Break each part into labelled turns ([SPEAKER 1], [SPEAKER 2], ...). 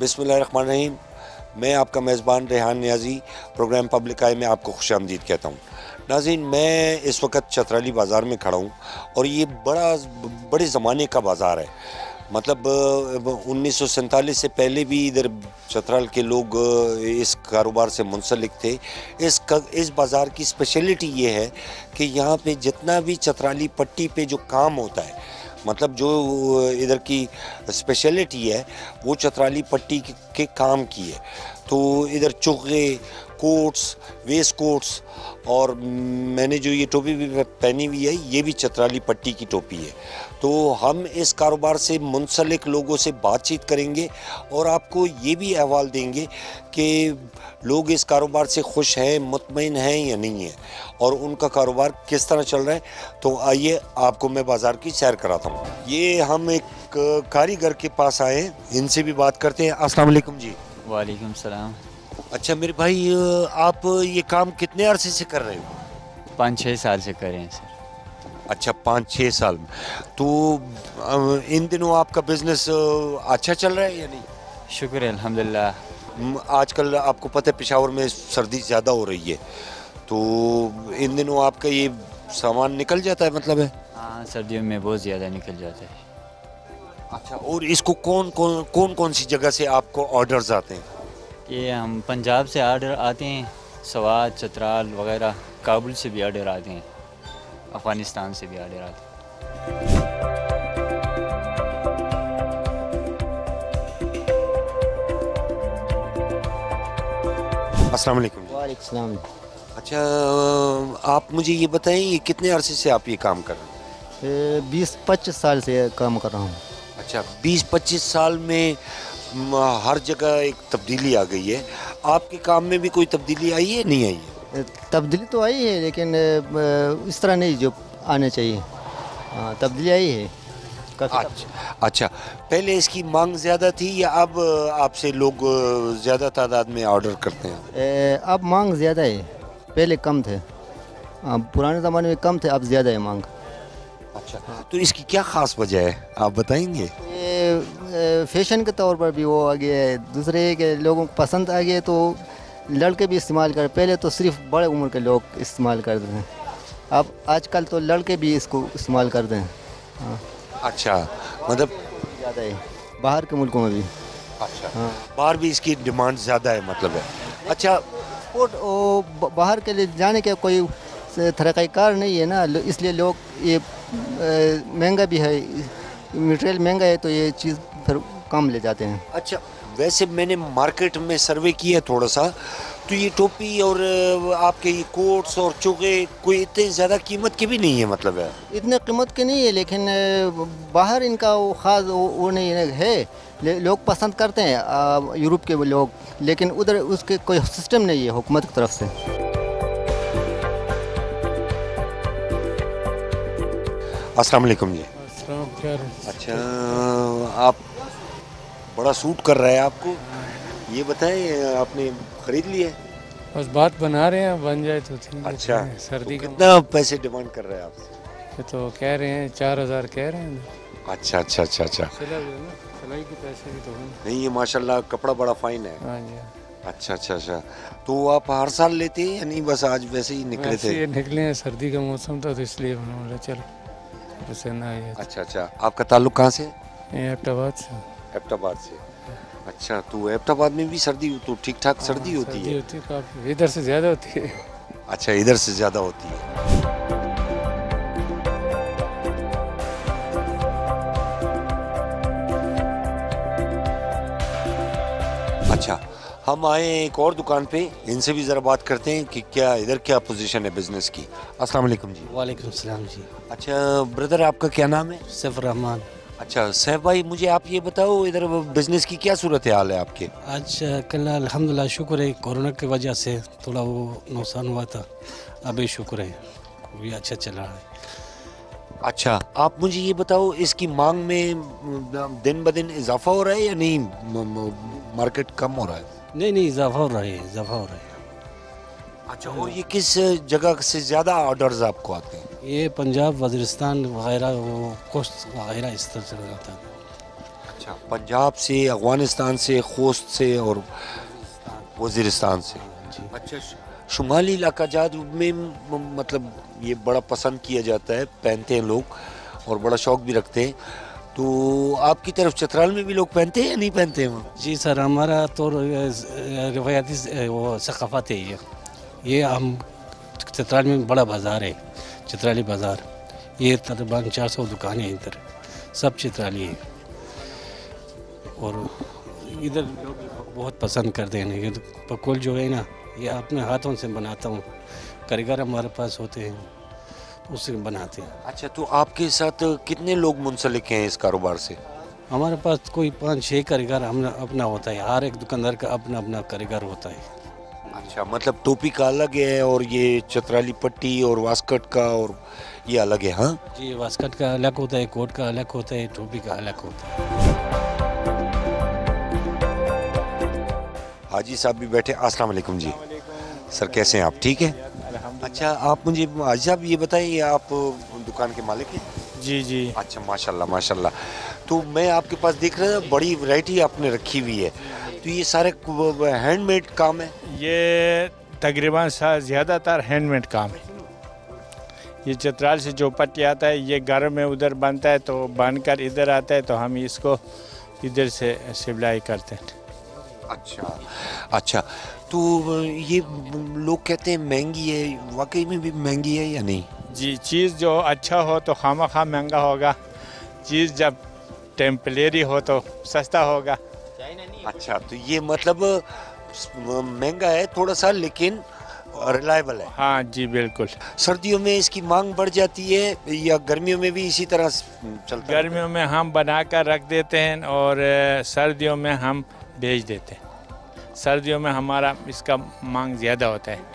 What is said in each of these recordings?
[SPEAKER 1] बिस्मिल्लाहिर्रहमानिर्रहीम। मैं आपका मेज़बान Rehan Niazi programme public eye में आपको खुशामदीद कहता हूँ। नाज़रीन, मैं इस वक्त चतराली बाज़ार में खड़ा हूँ और ये बड़े ज़माने का बाज़ार है। मतलब 1947 से पहले भी इधर चतराल के लोग इस कारोबार से मुंसलिक थे। इस बाज़ार की स्पेशलिटी ये है कि यहाँ पे जितना भी चतराली पट्टी पे जो काम होता है, मतलब जो इधर की स्पेशलिटी है वो चतराली पट्टी के काम की है। तो इधर चुगे, कोट्स, वेस्ट कोट्स और मैंने जो ये टोपी भी पहनी हुई है ये भी चतराली पट्टी की टोपी है। तो हम इस कारोबार से मुंसलिक लोगों से बातचीत करेंगे और आपको ये भी अहवाल देंगे कि लोग इस कारोबार से खुश हैं, मुतमईन हैं या नहीं हैं और उनका कारोबार किस तरह चल रहा है। तो आइए आपको मैं बाज़ार की सैर कराता हूँ। ये हम एक कारीगर के पास आए हैं, इनसे भी बात करते हैं। अस्सलाम वालेकुम जी।
[SPEAKER 2] वालेकुम सलाम।
[SPEAKER 1] अच्छा मेरे भाई, आप ये काम कितने अरसे से कर रहे हो?
[SPEAKER 2] 5-6 साल से कर रहे हैं सर।
[SPEAKER 1] अच्छा, 5-6 साल में। तो इन दिनों आपका बिजनेस अच्छा चल रहा है या नहीं?
[SPEAKER 2] शुक्र है अल्हम्दुलिल्लाह।
[SPEAKER 1] आजकल आपको पता है पेशावर में सर्दी ज़्यादा हो रही है, तो इन दिनों आपका ये सामान निकल जाता है, मतलब है?
[SPEAKER 2] हाँ, सर्दियों में बहुत ज़्यादा निकल जाता है।
[SPEAKER 1] अच्छा, और इसको कौन सी जगह से आपको ऑर्डर्स आते हैं?
[SPEAKER 2] ये हम पंजाब से आर्डर आते हैं, सवात, चतराल वगैरह, काबुल से भी आर्डर आते हैं, अफ़गानिस्तान से भी आर्डर आते हैं।
[SPEAKER 1] अस्सलाम वालेकुम।
[SPEAKER 3] वालेकुम सलाम।
[SPEAKER 1] अच्छा, आप मुझे ये बताएं, ये कितने अरसे से आप ये काम कर रहे हैं?
[SPEAKER 3] 20-25 साल से काम कर रहा हूँ।
[SPEAKER 1] अच्छा, 20-25 साल में हर जगह एक तब्दीली आ गई है। आपके काम में भी कोई तब्दीली आई है, नहीं आई है?
[SPEAKER 3] तब्दीली तो आई है लेकिन इस तरह नहीं जो आने चाहिए। हाँ, तब्दीली आई है काफ़ी।
[SPEAKER 1] अच्छा, पहले इसकी मांग ज़्यादा थी या अब आपसे लोग ज़्यादा तादाद में ऑर्डर करते हैं?
[SPEAKER 3] अब मांग ज़्यादा है, पहले कम थे। पुराने ज़माने में कम थे, अब ज़्यादा है मांग।
[SPEAKER 1] अच्छा, तो इसकी क्या ख़ास वजह है, आप बताएंगे?
[SPEAKER 3] ये फैशन के तौर पर भी वो आ गया है, दूसरे के लोगों को पसंद आ गया, तो लड़के भी इस्तेमाल कर। पहले तो सिर्फ बड़े उम्र के लोग इस्तेमाल करते हैं, अब आजकल तो लड़के भी इसको इस्तेमाल करते हैं। हाँ।
[SPEAKER 1] अच्छा, मतलब
[SPEAKER 3] ज़्यादा है बाहर के मुल्कों में भी।
[SPEAKER 1] अच्छा,
[SPEAKER 3] हाँ,
[SPEAKER 1] बाहर भी इसकी डिमांड ज़्यादा है, मतलब है। अच्छा,
[SPEAKER 3] वो बाहर के लिए जाने का कोई तरीक़ाकार नहीं है ना, इसलिए लोग ये महंगा भी है, मटेरियल महंगा है, तो ये चीज़ फिर कम ले जाते हैं।
[SPEAKER 1] अच्छा, वैसे मैंने मार्केट में सर्वे किया थोड़ा सा, तो ये टोपी और आपके ये कोट्स और चोगे कोई इतने ज़्यादा कीमत के भी नहीं है, मतलब है।
[SPEAKER 3] इतने कीमत के नहीं है, लेकिन बाहर इनका वो ख़ास वो नहीं है। लोग पसंद करते हैं यूरोप के लोग, लेकिन उधर उसके कोई सिस्टम नहीं है हुकूमत की तरफ से।
[SPEAKER 1] अस्सलाम वालेकुम जी। अच्छा, आप बड़ा सूट कर रहा है आपको, ये बताएं आपने ख़रीद लिया है?
[SPEAKER 4] बस बात बना रहे हैं, बन जाए तो ठीक है।
[SPEAKER 1] अच्छा,
[SPEAKER 4] सर्दी
[SPEAKER 1] तो
[SPEAKER 4] का
[SPEAKER 1] कितना पैसे डिमांड कर रहे हैं आपसे?
[SPEAKER 4] तो कह रहे हैं 4000 कह रहे हैं।
[SPEAKER 1] अच्छा अच्छा अच्छा अच्छा।
[SPEAKER 4] सिलाई के पैसे भी तो हैं।
[SPEAKER 1] नहीं, ये माशाल्लाह कपड़ा बड़ा फाइन है।
[SPEAKER 4] हाँ जी।
[SPEAKER 1] अच्छा अच्छा अच्छा, तो आप हर साल लेते हैं या नहीं, बस आज वैसे ही निकले थे?
[SPEAKER 4] ये निकले हैं, सर्दी का मौसम था तो इसलिए मैंने बोला चलो पसंद आ गया।
[SPEAKER 1] अच्छा अच्छा, आपका ताल्लुक कहाँ से?
[SPEAKER 4] ये एबटाबाद से।
[SPEAKER 1] एबटाबाद से। अच्छा, तो एबटाबाद में भी सर्दी तो ठीक ठाक सर्दी होती है?
[SPEAKER 4] होती है काफ़ी, इधर से ज़्यादा होती है।
[SPEAKER 1] अच्छा, इधर से ज़्यादा होती है। अच्छा, हम आए एक और दुकान पे, इनसे भी ज़रा बात करते हैं कि क्या इधर क्या पोजीशन है बिज़नेस की। अस्सलाम वालेकुम जी।
[SPEAKER 5] वालेकुम सलाम जी।
[SPEAKER 1] अच्छा ब्रदर, आपका क्या नाम है?
[SPEAKER 5] सैफ रहमान।
[SPEAKER 1] अच्छा सैफ भाई, मुझे आप ये बताओ इधर बिज़नेस की क्या सूरत हाल है आपके?
[SPEAKER 5] आज कल अल्हम्दुलिल्लाह शुक्र है, कोरोना की वजह से थोड़ा वो नुकसान हुआ था, अभी शुक्र है अभी अच्छा चल रहा है।
[SPEAKER 1] अच्छा, आप मुझे ये बताओ इसकी मांग में दिन ब दिन इजाफा हो रहा है या नहीं, मार्केट कम हो रहा है?
[SPEAKER 5] नहीं इजाफा हो रहा है, इजाफा हो रहा है।
[SPEAKER 1] अच्छा, और ये किस जगह से ज़्यादा ऑर्डर्स आपको आते हैं?
[SPEAKER 5] ये पंजाब, वज़ीरिस्तान वगैरह, वो कोस्ट वगैरह इस तरह से जाता है।
[SPEAKER 1] अच्छा, पंजाब से, अफगानिस्तान से, खोस्त से और वजीरिस्तान से। अच्छा, शुमाली इलाका जात में मतलब ये बड़ा पसंद किया जाता है, पहनते हैं लोग और बड़ा शौक भी रखते हैं। तो आपकी तरफ चतराल में भी लोग पहनते हैं या नहीं पहनते हैं वहाँ?
[SPEAKER 5] जी सर, हमारा तो रिवायती वो सकाफत है ये हम चित्राल में बड़ा बाज़ार है, चित्राली बाज़ार। ये तकरीबन 400 दुकानें हैं इधर, सब चित्राली है। और इधर लोग बहुत पसंद करते हैं। ये पकोल जो है ना, ये अपने हाथों से बनाता हूँ, कारीगर हमारे पास होते हैं, उससे बनाते हैं।
[SPEAKER 1] अच्छा, तो आपके साथ कितने लोग मुंसलिक हैं इस कारोबार से?
[SPEAKER 5] हमारे पास कोई 5-6 कारीगर हम अपना होता है, हर एक दुकानदार का अपना अपना कारीगर होता है।
[SPEAKER 1] अच्छा, मतलब टोपी का अलग है और ये चतराली पट्टी और वास्कट का और ये अलग है? हाँ
[SPEAKER 5] जी, वास्कट का अलग होता है, कोट का अलग होता है, टोपी का अलग होता है।
[SPEAKER 1] हाजी साहब भी बैठे। अस्सलाम वालेकुम जी। सर कैसे हैं आप? ठीक है। अच्छा, आप मुझे हाजी साहब ये बताइए, आप दुकान के मालिक हैं?
[SPEAKER 6] जी जी।
[SPEAKER 1] अच्छा, माशाल्लाह माशाल्लाह। तो मैं आपके पास देख रहा था बड़ी वैरायटी आपने रखी हुई है, तो ये सारे हैंडमेड काम है?
[SPEAKER 6] ये तकरीबन ज़्यादातर हैंडमेड काम है। ये चतराल से जो पट्टी आता है, ये घर में उधर बनता है, तो बनकर इधर आता है, तो हम इसको इधर से सिलाई करते हैं।
[SPEAKER 1] अच्छा अच्छा, तो ये लोग कहते हैं महंगी है, वाकई में भी महंगी है या नहीं?
[SPEAKER 6] जी, चीज़ जो अच्छा हो तो खामखा महंगा होगा, चीज़ जब टेम्परेरी हो तो सस्ता होगा।
[SPEAKER 1] अच्छा, तो ये मतलब महंगा है थोड़ा सा, लेकिन रिलायबल है।
[SPEAKER 6] हाँ जी, बिल्कुल।
[SPEAKER 1] सर्दियों में इसकी मांग बढ़ जाती है या गर्मियों में भी इसी तरह चलता है?
[SPEAKER 6] गर्मियों में हम बना कर रख देते हैं और सर्दियों में हम बेच देते हैं। सर्दियों में हमारा इसका मांग ज़्यादा होता है।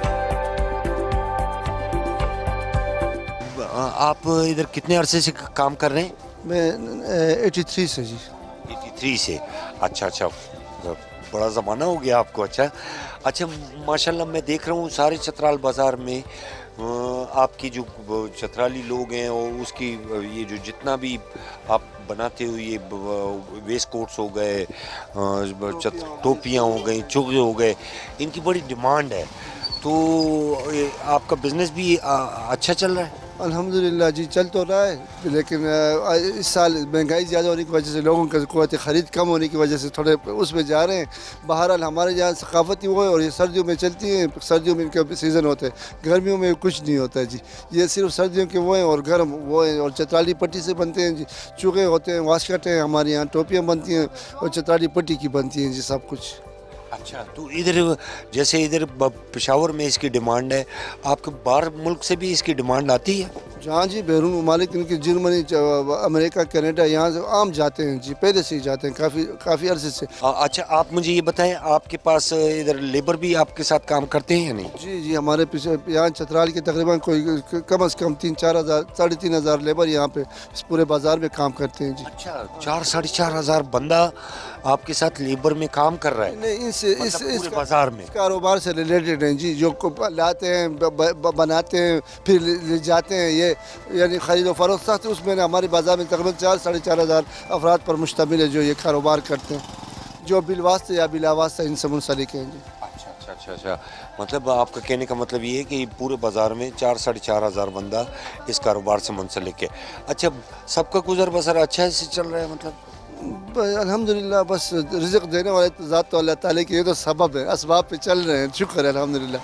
[SPEAKER 1] आप इधर कितने अरसे से काम कर रहे हैं?
[SPEAKER 7] मैं 83 से जी।
[SPEAKER 1] 83 से। अच्छा अच्छा, बड़ा ज़माना हो गया आपको। अच्छा अच्छा, माशाल्लाह मैं देख रहा हूँ सारे चतराल बाज़ार में आपकी जो चतराली लोग हैं और उसकी ये जो जितना भी आप बनाते हो, ये वेस्ट कोट्स हो गए, टोपियाँ हो गई, चोगे हो गए, इनकी बड़ी डिमांड है। तो आपका बिज़नेस भी अच्छा चल रहा है?
[SPEAKER 7] अल्हम्दुलिल्लाह जी, चल तो रहा है, लेकिन इस साल महंगाई ज़्यादा होने की वजह से, लोगों की क़ुव्वत ख़रीद कम होने की वजह से थोड़े उसमें जा रहे हैं। बहरहाल हमारे यहाँ सकाफ़ती वो है और ये सर्दियों में चलती हैं, सर्दियों में इनका सीज़न होता है, गर्मियों में कुछ नहीं होता है जी। ये सिर्फ सर्दियों के वो हैं और गर्म वो हैं। और चतराली पट्टी से बनते हैं जी, चूगे होते हैं, वास्कट हैं, हमारे यहाँ टोपियाँ बनती हैं और चतराली पट्टी की बनती हैं जी, सब कुछ।
[SPEAKER 1] अच्छा, तो इधर जैसे इधर पेशावर में इसकी डिमांड है, आपके बाहर मुल्क से भी इसकी डिमांड आती है?
[SPEAKER 7] जहाँ जी, बैरून ममालिक इनकी जर्मनी, अमेरिका, कनाडा, यहाँ से आम जाते हैं जी, पहले से ही जाते हैं, काफ़ी अरसे से।
[SPEAKER 1] अच्छा, आप मुझे ये बताएं, आपके पास इधर लेबर भी आपके साथ काम करते हैं या नहीं?
[SPEAKER 7] जी जी, हमारे पीछे यहाँ चतराल के तकरीबन कोई कम से कम 3-4 हज़ार, 3.5 हज़ार लेबर यहाँ पे इस पूरे बाज़ार में काम करते हैं जी।
[SPEAKER 1] अच्छा, 4-4.5 हज़ार बंदा आपके साथ लेबर में काम कर रहा है?
[SPEAKER 7] नहीं,
[SPEAKER 1] पूरे बाजार में
[SPEAKER 7] कारोबार से रिलेटेड हैं जी, जो लाते हैं, बनाते हैं, फिर ले जाते हैं, ये यानी ख़रीद फरोख्त, उसमें हमारे बाज़ार में तकरीबन 4-4.5 हज़ार अफराद पर मुश्तमिल है जो ये कारोबार करते हैं, जो बिलवास्ते या बिलावास्ते इनसे मुंसलिक हैं जी।
[SPEAKER 1] अच्छा अच्छा अच्छा अच्छा, मतलब आपका कहने का मतलब ये है कि पूरे बाज़ार में 4-4.5 हज़ार बंदा इस कारोबार से मुंसलिक है। अच्छा, सबका गुजर बसर अच्छा से चल रहा है? मतलब
[SPEAKER 7] अल्हम्दुलिल्लाह, बस रिज़्क़ देने वाले ज़ात तो अल्लाह ताला की, ये तो सबब है, असबाब पे चल रहे हैं, शुक्र है अल्हम्दुलिल्लाह।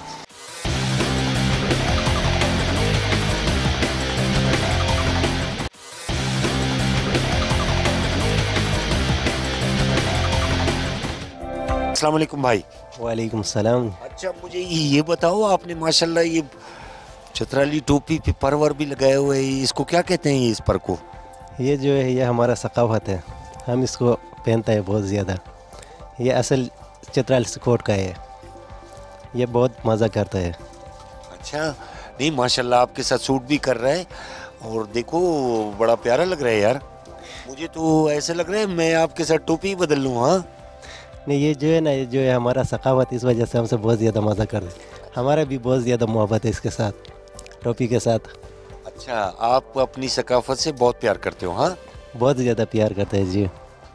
[SPEAKER 1] अस्सलाम वालेकुम भाई।
[SPEAKER 3] वालेकुम सलाम।
[SPEAKER 1] अच्छा, मुझे ये बताओ, आपने माशाल्लाह ये चतराली टोपी पे परवर भी लगाए हुए है, इसको क्या कहते हैं इस पर को?
[SPEAKER 3] ये जो है, ये हमारा सकाफत है, हम इसको पहनते हैं बहुत ज़्यादा। ये असल चतराल कोट का है, ये बहुत मज़ा करता है।
[SPEAKER 1] अच्छा, नहीं माशाल्लाह आपके साथ सूट भी कर रहा है और देखो बड़ा प्यारा लग रहा है यार। मुझे तो ऐसा लग रहा है मैं आपके साथ टोपी ही बदल लूँ। हाँ
[SPEAKER 3] नहीं, ये जो है ना, ये जो है हमारा सकाफत, इस वजह से हमसे बहुत ज़्यादा मज़ा कर रहे हैं। हमारा भी बहुत ज़्यादा मोहब्बत है इसके साथ, टोपी के साथ।
[SPEAKER 1] अच्छा, आप अपनी सकाफत से बहुत प्यार करते हो? हाँ,
[SPEAKER 3] बहुत ज़्यादा प्यार करते हैं जी।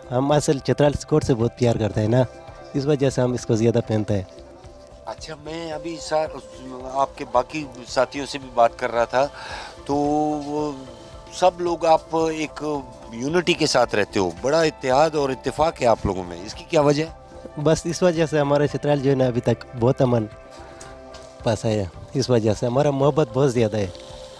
[SPEAKER 8] हम असल चित्राल कोट से बहुत प्यार करते हैं ना, इस वजह से हम इसको ज़्यादा पहनते हैं।
[SPEAKER 1] अच्छा, मैं अभी आपके बाकी साथियों से भी बात कर रहा था, तो सब लोग आप एक यूनिटी के साथ रहते हो, बड़ा इत्तेहाद और इत्तेफाक है आप लोगों में, इसकी क्या वजह है?
[SPEAKER 8] बस इस वजह से हमारा चित्राल जो है ना अभी तक बहुत अमन पास है, इस वजह से हमारा मोहब्बत बहुत ज़्यादा है।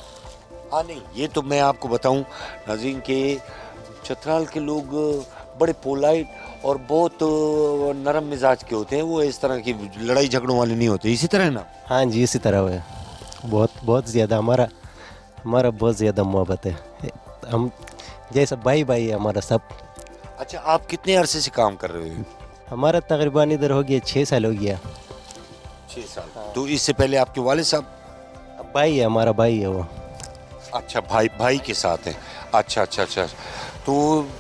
[SPEAKER 1] हाँ नहीं, ये तो मैं आपको बताऊं नाज़रीन के चित्राल के लोग बड़े पोलाइट और बहुत नरम मिजाज के होते हैं, वो इस तरह की लड़ाई झगड़ों वाले नहीं होते, इसी तरह ना?
[SPEAKER 8] हाँ जी, इसी तरह है, बहुत ज़्यादा हमारा बहुत ज़्यादा मोहब्बत है, हम जैसा भाई भाई है हमारा सब।
[SPEAKER 1] अच्छा, आप कितने अरसे से काम कर रहे हो?
[SPEAKER 8] हमारा तकरीबन इधर हो गया 6 साल हो गया।
[SPEAKER 1] 6 साल। तो इससे पहले आपके वाले साहब?
[SPEAKER 8] भाई है, हमारा भाई है वो।
[SPEAKER 1] अच्छा, भाई के साथ हैं। अच्छा। तो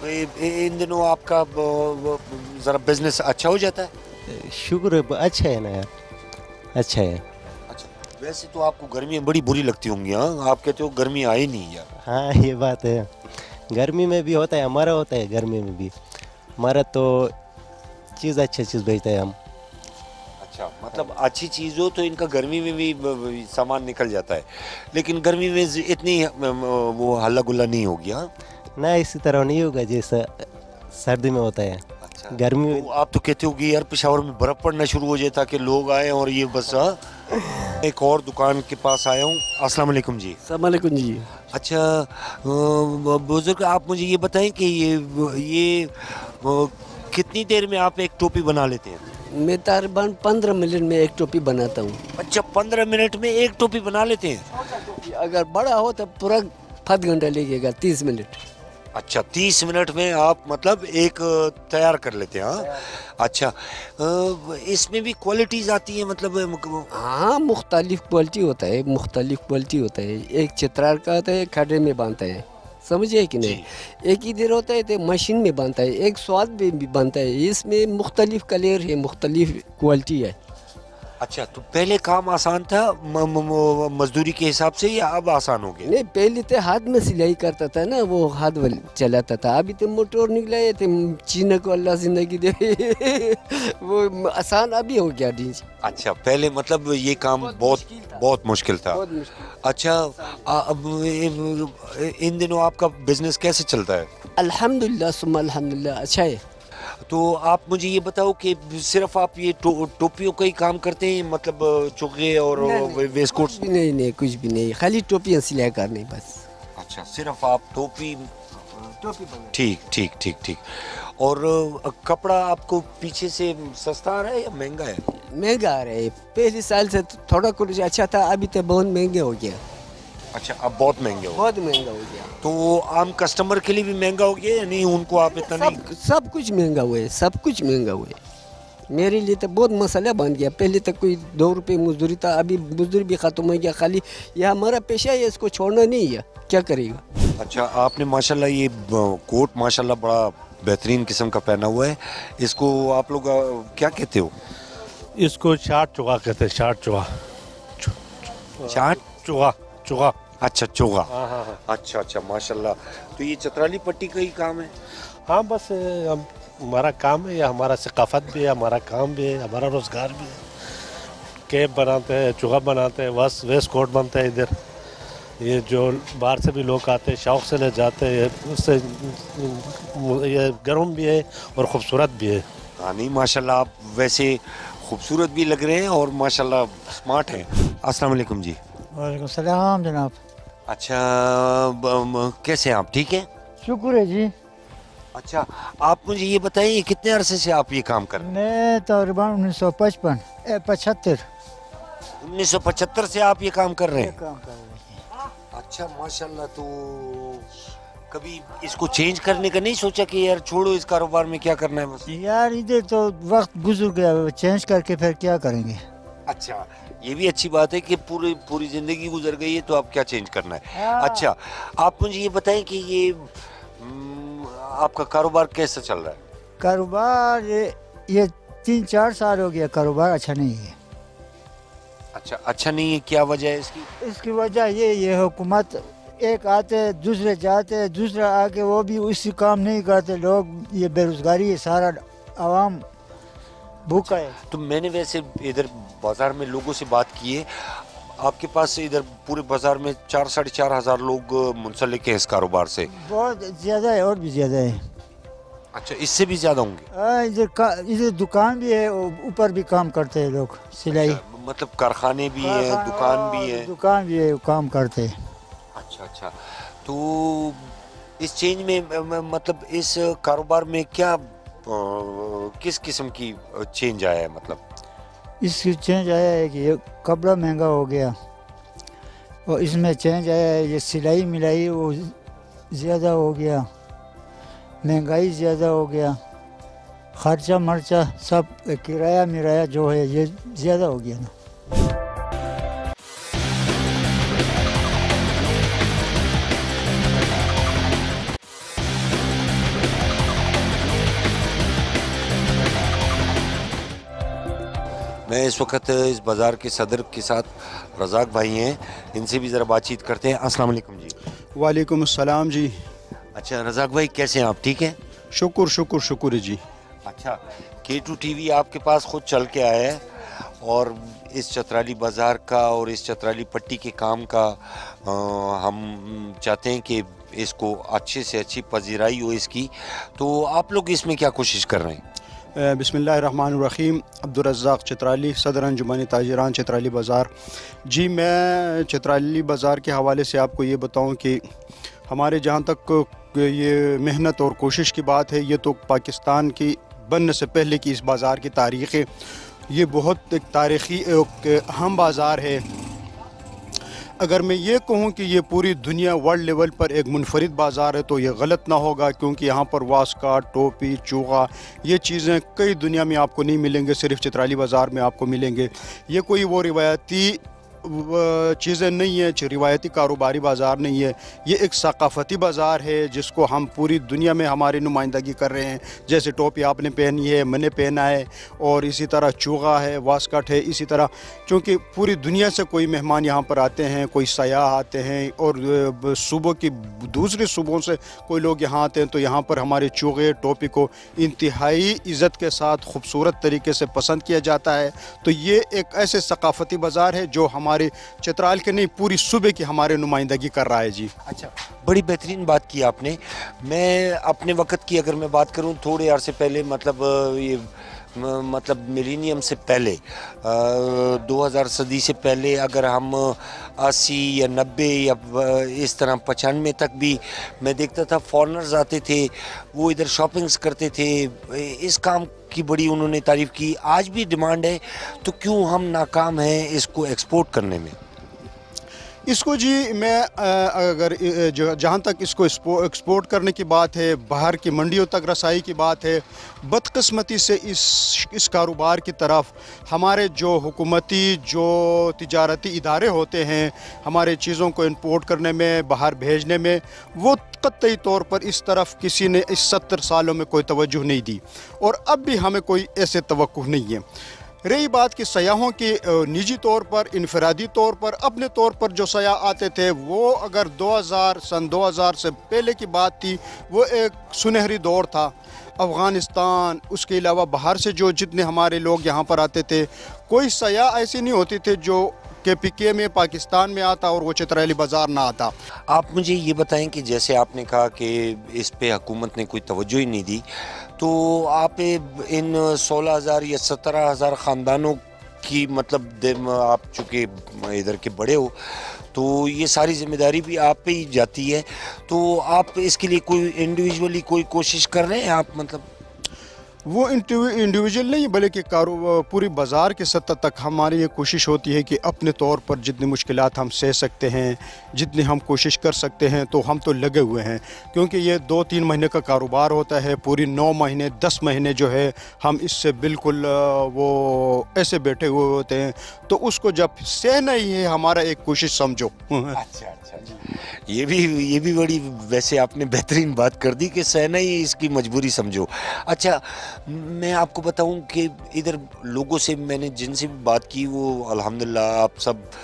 [SPEAKER 1] इन दिनों आपका ज़रा बिजनेस अच्छा हो जाता है?
[SPEAKER 8] शुक्र है, अच्छा है ना यार, अच्छा है।
[SPEAKER 1] अच्छा, वैसे तो आपको गर्मियाँ बड़ी बुरी लगती होंगी, हाँ? आप कहते हो गर्मी आई नहीं यार।
[SPEAKER 8] हाँ, ये बात है, गर्मी में भी होता है, हमारा होता है गर्मी में भी, हमारा तो अच्छी चीज़ बेचते हैं हम।
[SPEAKER 1] अच्छा, मतलब अच्छी चीज़ हो तो इनका गर्मी में भी सामान निकल जाता है, लेकिन गर्मी में इतनी वो हल्ला गुल्ला नहीं हो गया?
[SPEAKER 8] ना, इसी तरह नहीं होगा जैसा सर्दी में होता है।
[SPEAKER 1] अच्छा,
[SPEAKER 8] गर्मी में
[SPEAKER 1] तो आप तो कहते हो कि यार पेशावर में बर्फ़ पड़ना शुरू हो जाए ताकि लोग आए और ये बस। एक और दुकान के पास आया हूँ। अस्सलाम वालेकुम जी।
[SPEAKER 9] अस्सलाम वालेकुम जी।
[SPEAKER 1] अच्छा, बुजुर्ग आप मुझे ये बताएं कि ये कितनी देर में आप एक टोपी बना लेते हैं?
[SPEAKER 9] मैं तकरीबन 15 मिनट में एक टोपी बनाता हूँ।
[SPEAKER 1] अच्छा, 15 मिनट में एक टोपी बना लेते हैं?
[SPEAKER 9] अगर बड़ा हो तो पूरा आध घंटा लगेगा, 30 मिनट।
[SPEAKER 1] अच्छा, 30 मिनट में आप मतलब एक तैयार कर लेते हैं, हाँ? अच्छा, इसमें भी क्वालिटीज़ आती हैं मतलब?
[SPEAKER 9] हाँ, मुख्तलिफ क्वालिटी होता है, एक चित्रार का होता है, एक खड्डे में बांधता है, समझिए कि नहीं? एक इधर होता है तो मशीन में बनता है, एक स्वाद में भी बनता है, इसमें मुख्तलिफ कलर है, मुख्तलिफ क्वालिटी है।
[SPEAKER 1] अच्छा, तो पहले काम आसान था मजदूरी के हिसाब से, या अब आसान हो गया?
[SPEAKER 9] नहीं, पहले तो हाथ में सिलाई करता था ना, वो हाथ चलाता था, अभी तो मोटर निकला है, तो चीना को अल्लाह जिंदगी दे वो आसान अभी हो गया डीज।
[SPEAKER 1] अच्छा, पहले मतलब ये काम बहुत मुश्किल था। अच्छा, अब इन दिनों आपका बिजनेस कैसे चलता है?
[SPEAKER 9] अल्हम्दुलिल्लाह सुम्मा अल्हम्दुलिल्लाह, अच्छा है।
[SPEAKER 1] तो आप मुझे ये बताओ कि सिर्फ आप ये टोपियों का ही काम करते हैं, मतलब चोगे और वेस्ट कोट्स?
[SPEAKER 9] नहीं, कुछ भी नहीं, खाली टोपियाँ सिलाई करनी बस।
[SPEAKER 1] अच्छा, सिर्फ आप टोपी ठीक। और कपड़ा आपको पीछे से सस्ता आ रहा है या महंगा है?
[SPEAKER 9] महंगा आ रहा है, पहले साल से थोड़ा कुछ अच्छा था, अभी तो बहुत महंगा हो गया।
[SPEAKER 1] अच्छा, अब बहुत महंगा हो
[SPEAKER 9] गया।
[SPEAKER 1] तो आम कस्टमर के लिए भी महंगा हो गया या नहीं? उनको आप इतना नहीं?
[SPEAKER 9] सब कुछ महंगा हुआ है, मेरे लिए तो बहुत मसला बन गया। पहले तक कोई 2 रुपये मजदूरी था, अभी मजदूरी भी ख़त्म हो गया, खाली यह हमारा पेशा है, इसको छोड़ना नहीं है, क्या करेगा।
[SPEAKER 1] अच्छा, आपने माशाल्लाह ये कोट माशाल्लाह बड़ा बेहतरीन किस्म का पहना हुआ है, इसको आप लोग क्या कहते हो?
[SPEAKER 10] इसको शार्ट चोगा कहते हैं, शार्ट चोगा। चोगा।
[SPEAKER 1] अच्छा, चोगा। अच्छा, माशाल्लाह। तो ये चतराली पट्टी का ही काम है?
[SPEAKER 10] हाँ, बस हमारा काम है, या हमारा सकाफत भी है, हमारा काम भी है, हमारा रोज़गार भी है। कैप बनाते हैं, चोगा बनाते हैं, बस वेस्ट कोट बनता है इधर। ये जो बाहर से भी लोग आते हैं, शौक़ से ले जाते हैं, उससे ये गर्म भी है और ख़ूबसूरत भी है।
[SPEAKER 1] हाँ नहीं, माशाल्लाह आप वैसे खूबसूरत भी लग रहे हैं और माशाल्लाह स्मार्ट हैं। अस्सलाम वालेकुम जी।
[SPEAKER 11] वालेकुम सलाम जनाब।
[SPEAKER 1] अच्छा, कैसे हैं आप? ठीक है,
[SPEAKER 11] शुक्र है जी।
[SPEAKER 1] अच्छा, आप मुझे ये बताइए कितने अरसे से आप ये काम कर रहे हैं?
[SPEAKER 11] मैं तकरीबन 1975
[SPEAKER 1] 1975 से आप ये काम कर रहे हैं?
[SPEAKER 11] काम कर रहे हैं।
[SPEAKER 1] अच्छा, माशाल्लाह। तो कभी इसको चेंज करने का नहीं सोचा कि यार छोड़ो इस कारोबार में, क्या करना है बस?
[SPEAKER 11] यार इधर तो वक्त गुजर गया, चेंज करके फिर क्या करेंगे।
[SPEAKER 1] अच्छा, ये भी अच्छी बात है कि पूरी जिंदगी गुजर गई है, तो आप क्या चेंज करना है। अच्छा, आप मुझे ये बताएं कि ये आपका कारोबार कैसा चल रहा है?
[SPEAKER 11] कारोबार ये 3-4 साल हो गया, कारोबार अच्छा नहीं है।
[SPEAKER 1] अच्छा नहीं है, क्या वजह है इसकी?
[SPEAKER 11] इसकी वजह ये हुकूमत एक आते दूसरे जाते, दूसरा आके वो भी उसी काम नहीं करते। लोग ये बेरोजगारी है, सारा आवाम भूखा है।
[SPEAKER 1] तो मैंने वैसे इधर बाज़ार में लोगों से बात की है, आपके पास इधर पूरे बाज़ार में 4-4.5 हज़ार लोग मुंसलिक हैं इस कारोबार से?
[SPEAKER 11] बहुत ज़्यादा है, और भी ज़्यादा है।
[SPEAKER 1] अच्छा, इससे भी ज़्यादा होंगे?
[SPEAKER 11] इधर दुकान भी है, ऊपर भी काम करते हैं लोग, सिलाई।
[SPEAKER 1] अच्छा, मतलब कारखाने भी हैं, दुकान भी है?
[SPEAKER 11] दुकान भी है, काम करते हैं।
[SPEAKER 1] अच्छा, तो इस चेंज में मतलब इस कारोबार में क्या किस किस्म की चेंज आया है? मतलब
[SPEAKER 11] इसकी चेंज आया है कि ये कपड़ा महंगा हो गया, और इसमें चेंज आया है ये सिलाई मिलाई वो ज़्यादा हो गया, महंगाई ज़्यादा हो गया, खर्चा मर्चा सब किराया मिराया जो है ये ज़्यादा हो गया ना।
[SPEAKER 1] मैं इस वक्त इस बाज़ार के सदर के साथ रज़ाक भाई हैं, इनसे भी ज़रा बातचीत करते हैं। अस्सलाम वालेकुम जी।
[SPEAKER 12] वालेकुम अस्सलाम जी।
[SPEAKER 1] अच्छा रज़ाक भाई, कैसे हैं आप? ठीक हैं?
[SPEAKER 12] शुक्र जी।
[SPEAKER 1] अच्छा, K2 TV आपके पास खुद चल के आया है और इस चतराली बाज़ार का और इस चतराली पट्टी के काम का हम चाहते हैं कि इसको अच्छे से अच्छी पजीराई हो इसकी, तो आप लोग इसमें क्या कोशिश कर रहे हैं?
[SPEAKER 12] बिस्मिल्लाहिर्रहमानिर्रहीम। अब्दुल रज़्ज़ाक़ चित्राली, सदर अंजुमन ताजिरान चित्राली बाज़ार। जी, मैं चित्राली बाज़ार के हवाले से आपको ये बताऊं कि हमारे जहाँ तक ये मेहनत और कोशिश की बात है, ये तो पाकिस्तान की बनने से पहले की इस बाज़ार की तारीख़ है। ये बहुत एक तारीख़ी एक अहम बाज़ार है। अगर मैं ये कहूँ कि ये पूरी दुनिया वर्ल्ड लेवल पर एक मुनफरिद बाज़ार है तो ये गलत ना होगा, क्योंकि यहाँ पर वास्का, टोपी, चूगा ये चीज़ें कई दुनिया में आपको नहीं मिलेंगे, सिर्फ चित्राली बाज़ार में आपको मिलेंगे। ये कोई वो रिवायती चीज़ें नहीं है, रिवायती कारोबारी बाज़ार नहीं है, ये एक सकाफ़ती बाज़ार है जिसको हम पूरी दुनिया में हमारी नुमाइंदगी कर रहे हैं। जैसे टोपी आपने पहनी है, मैंने पहना है, और इसी तरह चूगा है, वास्कट है, इसी तरह क्योंकि पूरी दुनिया से कोई मेहमान यहाँ पर आते हैं, कोई सयाह आते हैं, और सूबों की दूसरे सूबों से कोई लोग यहाँ आते हैं, तो यहाँ पर हमारे चूगे टोपी को इंतहाई इज़्ज़त के साथ खूबसूरत तरीके से पसंद किया जाता है। तो ये एक ऐसे सकाफ़ती बाज़ार है जो हमारे चित्राल के नहीं पूरी सूबे की हमारे नुमाइंदगी कर रहा है। जी
[SPEAKER 1] अच्छा, बड़ी बेहतरीन बात की आपने। मैं अपने वक्त की अगर मैं बात करूं, थोड़े अरसे पहले मतलब मिलीनियम से पहले 2000 सदी से पहले अगर हम 80 या 90 या इस तरह 95 तक भी मैं देखता था फॉरेनर्स आते थे, वो इधर शॉपिंग्स करते थे, इस काम की बड़ी उन्होंने तारीफ़ की। आज भी डिमांड है, तो क्यों हम नाकाम हैं इसको एक्सपोर्ट करने में?
[SPEAKER 12] इसको जी मैं अगर जहाँ तक इसको एक्सपोर्ट करने की बात है, बाहर की मंडियों तक रसाई की बात है, बदकिस्मती से इस कारोबार की तरफ हमारे जो हुकूमती जो तिजारती इदारे होते हैं, हमारे चीज़ों को इंपोर्ट करने में, बाहर भेजने में, वो कतई तौर पर इस तरफ किसी ने इस 70 सालों में कोई तवज्जो नहीं दी, और अब भी हमें कोई ऐसे तवक्कुह नहीं है। रही बात कि सयाहों की निजी तौर पर, इनफरादी तौर पर, अपने तौर पर जो सयाह आते थे, वो अगर सन 2000 से पहले की बात थी, वो एक सुनहरी दौर था। अफ़ग़ानिस्तान, उसके अलावा बाहर से जो जितने हमारे लोग यहाँ पर आते थे, कोई सयाह ऐसे नहीं होते थे जो KPK में पाकिस्तान में आता और वो चित्राली बाज़ार ना आता।
[SPEAKER 1] आप मुझे ये बताएं कि जैसे आपने कहा कि इस पे हुकूमत ने कोई तवज्जो ही नहीं दी, तो आप इन 16,000 या 17,000 ख़ानदानों की मतलब आप चूँकि इधर के बड़े हो, तो ये सारी ज़िम्मेदारी भी आप पे ही जाती है, तो आप इसके लिए कोई इंडिविजुअली कोई कोशिश कर रहे हैं आप? मतलब
[SPEAKER 12] वो इंडिविजुअल नहीं बल्कि पूरी बाज़ार के सतह तक हमारी ये कोशिश होती है कि अपने तौर पर जितनी मुश्किलात हम सह सकते हैं, जितनी हम कोशिश कर सकते हैं, तो हम तो लगे हुए हैं। क्योंकि ये 2-3 महीने का कारोबार होता है, पूरी 9 महीने 10 महीने जो है हम इससे बिल्कुल वो ऐसे बैठे हुए होते हैं, तो उसको जब सहना ही है हमारा एक कोशिश समझो।
[SPEAKER 1] अच्छा, ये भी बड़ी वैसे आपने बेहतरीन बात कर दी कि सहना ही इसकी मजबूरी समझो। अच्छा, मैं आपको बताऊं कि इधर लोगों से मैंने जिनसे भी बात की, वो अल्हम्दुलिल्लाह आप सब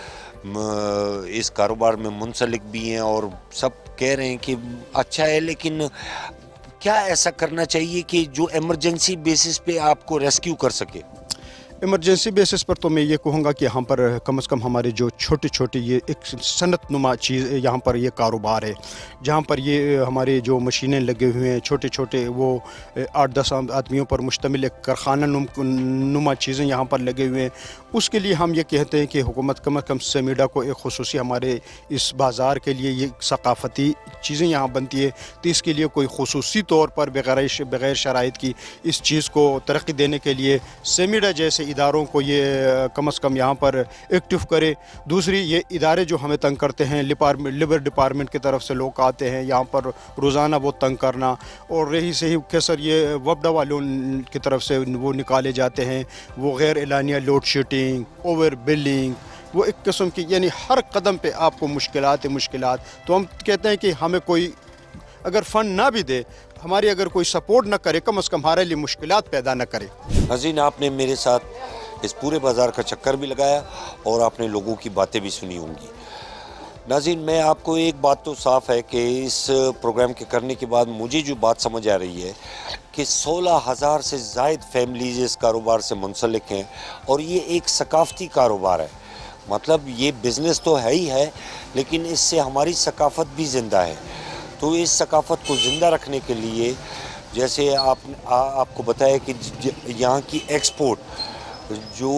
[SPEAKER 1] इस कारोबार में मुंसलिक भी हैं और सब कह रहे हैं कि अच्छा है, लेकिन क्या ऐसा करना चाहिए कि जो इमरजेंसी बेसिस पे आपको रेस्क्यू कर सके?
[SPEAKER 12] इमरजेंसी बेसिस पर तो मैं ये कहूँगा कि यहाँ पर कम से कम हमारे जो छोटे छोटे ये एक सनत नुमा चीज़ यहाँ पर ये कारोबार है, जहाँ पर ये हमारे जो मशीनें लगे हुए हैं, छोटे छोटे वो 8-10 आदमियों पर मुश्तमिल एक कारखाना नुमा चीज़ें यहाँ पर लगे हुए हैं। उसके लिए हम ये कहते हैं कि हुकूमत कम से कम सेमीडा को एक खुसूसी हमारे इस बाज़ार के लिए ये सकाफ़ती चीज़ें यहाँ बनती है, तो इसके लिए कोई खुसूसी तौर पर बग़ैर शराइत की इस चीज़ को तरक्की देने के लिए सेमीडा जैसे इदारों को ये कम से कम यहाँ पर एक्टिव करे। दूसरी, ये इदारे जो हमें तंग करते हैं, लिबर डिपार्टमेंट की तरफ से लोग आते हैं यहाँ पर रोज़ाना वो तंग करना, और रही सही कैसर ये वफदा वालों की तरफ से वो निकाले जाते हैं, वो गैर एलानिया लोड शेडिंग, ओवर बिलिंग, वो एक किस्म की, यानी हर कदम पे आपको मुश्किलात। तो हम कहते हैं कि हमें कोई अगर फ़ंड ना भी दे, हमारी अगर कोई सपोर्ट ना करे, कम से कम हमारे लिए मुश्किलात पैदा ना करे।
[SPEAKER 1] नाज़रीन, आपने मेरे साथ इस पूरे बाज़ार का चक्कर भी लगाया और आपने लोगों की बातें भी सुनी होंगी। नाज़रीन, मैं आपको एक बात तो साफ़ है कि इस प्रोग्राम के करने के बाद मुझे जो बात समझ आ रही है कि 16,000 से ज़ायद फैमिलीज़ इस कारोबार से मुंसलिक हैं और ये एक सकाफ़ती कारोबार है। मतलब ये बिज़नेस तो है ही है, लेकिन इससे हमारी सकाफ़त भी ज़िंदा है। तो इस सकाफ़त को ज़िंदा रखने के लिए, जैसे आपको बताया कि यहाँ की एक्सपोर्ट जो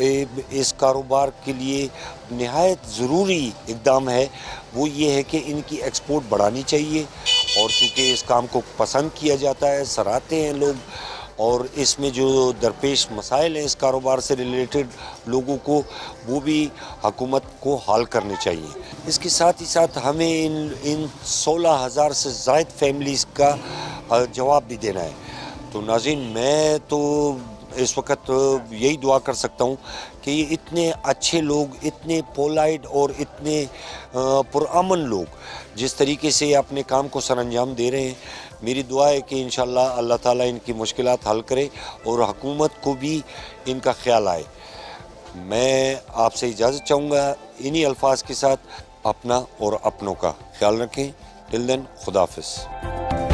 [SPEAKER 1] इस कारोबार के लिए निहायत ज़रूरी इक़दाम है, वो ये है कि इनकी एक्सपोर्ट बढ़ानी चाहिए। और चूँकि इस काम को पसंद किया जाता है, सराहते हैं लोग, और इसमें जो दरपेश मसाइल हैं इस कारोबार से रिलेटेड लोगों को, वो भी हुकूमत को हल करने चाहिए। इसके साथ ही साथ हमें इन 16,000 से ज़ायद फैमिलीज़ का जवाब भी देना है। तो नाज़रीन, मैं तो इस वक्त यही दुआ कर सकता हूँ कि ये इतने अच्छे लोग, इतने पोलाइट और इतने पुरअमन लोग जिस तरीके से अपने काम को सरअंजाम दे रहे हैं, मेरी दुआ है कि इंशाअल्लाह अल्लाह ताला इनकी मुश्किलात हल करे और हुकूमत को भी इनका ख्याल आए। मैं आपसे इजाज़त चाहूँगा इन्हीं अल्फाज के साथ। अपना और अपनों का ख्याल रखें। टिल देन, खुदा हाफ़िज़।